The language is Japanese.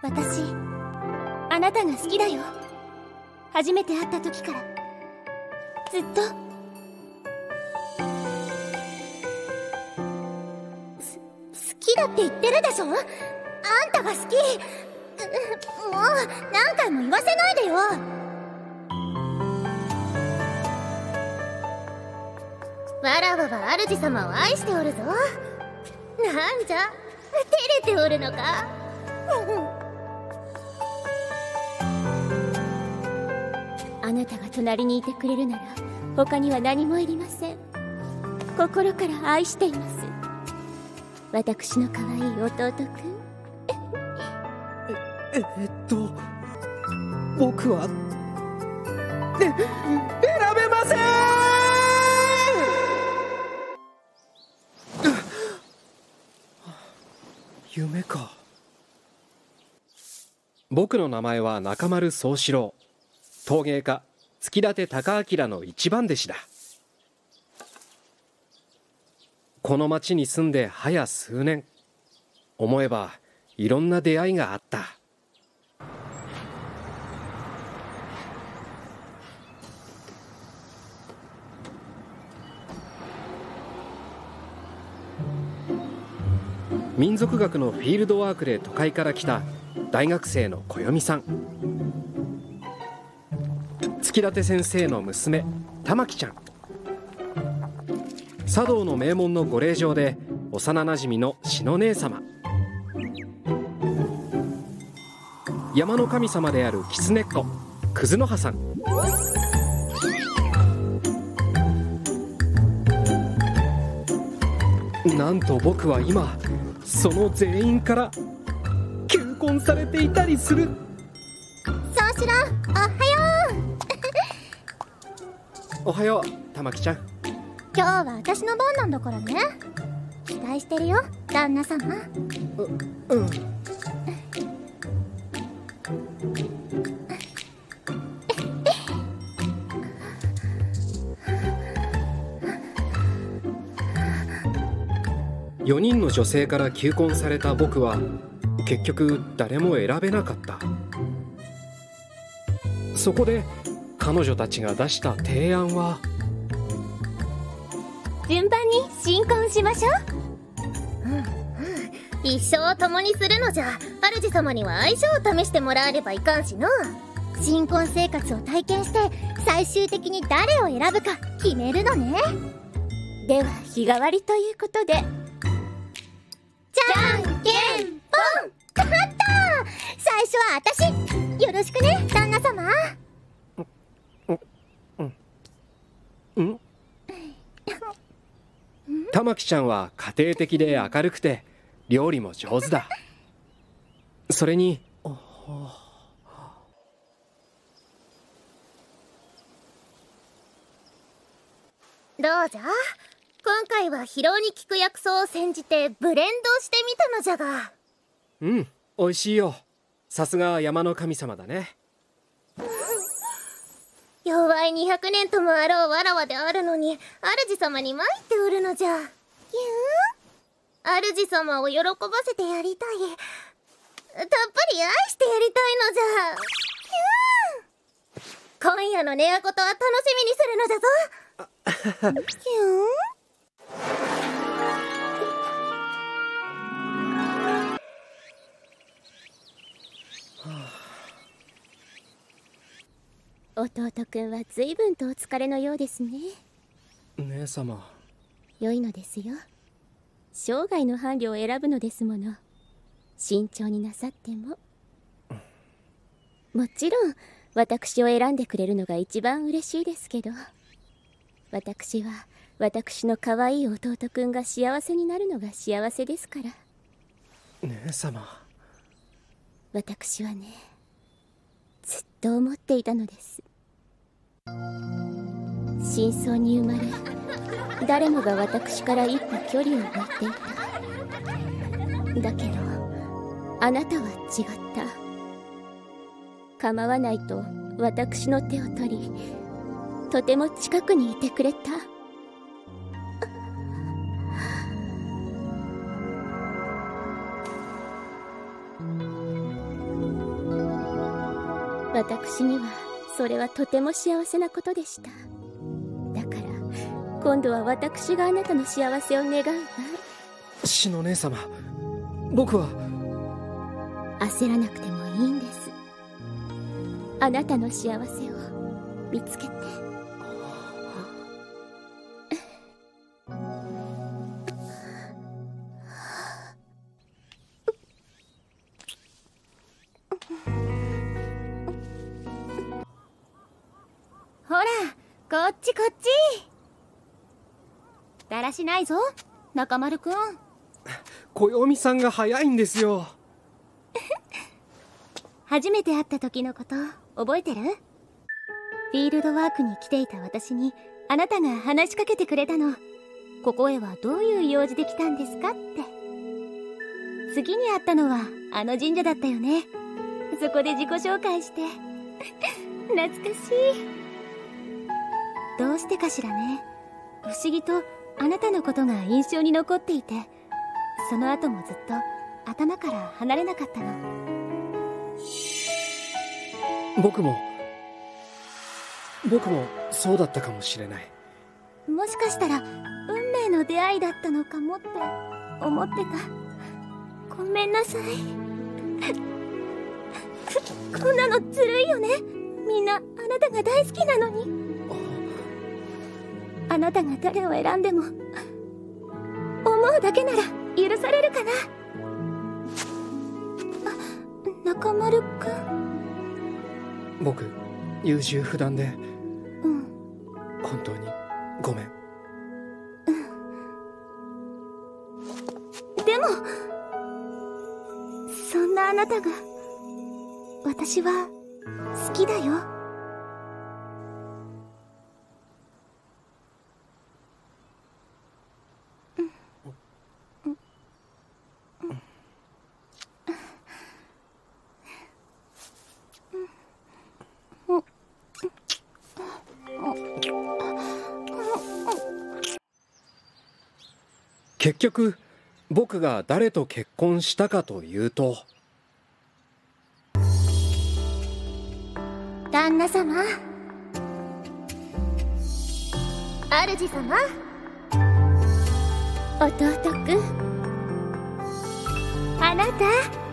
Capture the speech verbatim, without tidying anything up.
私あなたが好きだよ。初めて会った時からずっと。す好きだって言ってるでしょ。あんたが好き。うもう何回も言わせないでよ。わらわは主様を愛しておるぞ。なんじゃ照れておるのか。あなたが隣にいてくれるなら他には何もいりません。心から愛しています、私の可愛い弟くん。 ええっと僕はえ選べません。夢か。 僕の名前は中丸宗四郎、陶芸家月立孝明の一番弟子だ。この町に住んで早数年、思えばいろんな出会いがあった。民族学のフィールドワークで都会から来た大学生の小読さん、月立先生の娘玉木ちゃん、茶道の名門のご令嬢で幼なじみの篠姉様、山の神様である狐っ子葛の葉さん、なんと僕は今その全員から求婚されていたりする。 そうしろ、おはよう。おはよう玉木ちゃん。 今日は私の番なんだからね。期待してるよ旦那様。 ううんよにんの女性から求婚された僕は結局誰も選べなかった。そこで彼女たちが出した提案は、 順番に新婚しましょう。うんうん、一生を共にするのじゃ主様には相性を試してもらえればいかんしの。新婚生活を体験して最終的に誰を選ぶか決めるのね。では日替わりということで、じゃんけんぽん。あった、最初は私。よろしくね旦那様。 ん玉木ちゃんは家庭的で明るくて料理も上手だ。それにどうじゃ、今回は疲労に効く薬草を煎じてブレンドしてみたのじゃが。 うん、美味しいよ。さすが山の神様だね。 弱いにひゃくねんともあろうわらわであるのに主様に参っておるのじゃ。ゆん、主様を喜ばせてやりたい、たっぷり愛してやりたいのじゃ。今夜の寝言は楽しみにするのじゃぞ。ゆん弟くんは随分とお疲れのようですね。 姉様。 良いのですよ。生涯の伴侶を選ぶのですもの。慎重になさっても。もちろん私を選んでくれるのが一番嬉しいですけど、私は私の可愛い弟くんが幸せになるのが幸せですから。 姉様。 私はね、ずっと思っていたのです。真相に生まれ、誰もが私から一歩距離を置いていた。だけどあなたは違った。構わないと私の手を取り、とても近くにいてくれた。 私にはそれはとても幸せなことでした。だから今度は私があなたの幸せを願うわ。 紫乃姉様、僕は。 焦らなくてもいいんです。あなたの幸せを見つけて。 ほら、こっちこっち。だらしないぞ、中丸くん。 暦さんが早いんですよ。 初めて会った時のこと覚えてる？フィールドワークに来ていた私にあなたが話しかけてくれたの。ここへはどういう用事で来たんですかって。次に会ったのはあの神社だったよね。そこで自己紹介して懐かしい。どうしてかしらね。不思議とあなたのことが印象に残っていて、その後もずっと頭から離れなかったの。 僕も僕もそうだったかもしれない。 もしかしたら運命の出会いだったのかもって思ってた。ごめんなさい。こんなのずるいよね。みんなあなたが大好きなのに。あなたが誰を選んでも思うだけなら許されるかな。あ、中丸くん。 僕優柔不断で、 うん、 本当にごめん。 うん、でもそんなあなたが私は好きだよ。 結局僕が誰と結婚したかというと、 旦那様、主様、 弟くん。 あなた